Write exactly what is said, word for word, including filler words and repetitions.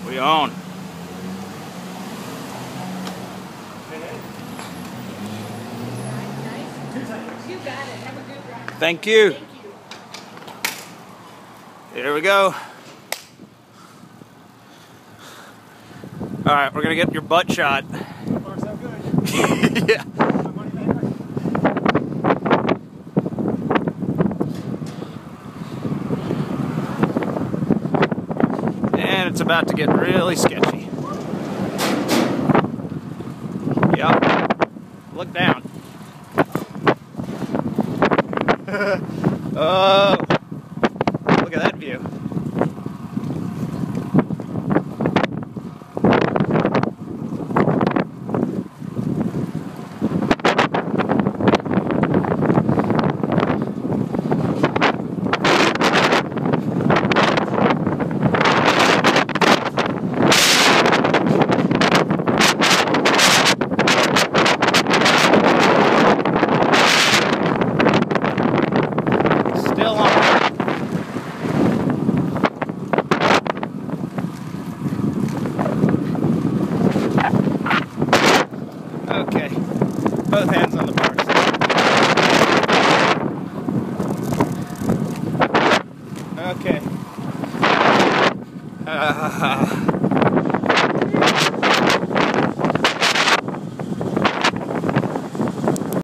We own. You got it. Have a good ride. Thank you. Thank you. Here we go. All right, we're gonna get your butt shot. So far, so good. Yeah. My money back. And it's about to get really sketchy. Yep. Look down. Oh, look at that view. Still on. Okay, both hands on the bars. Okay. Uh,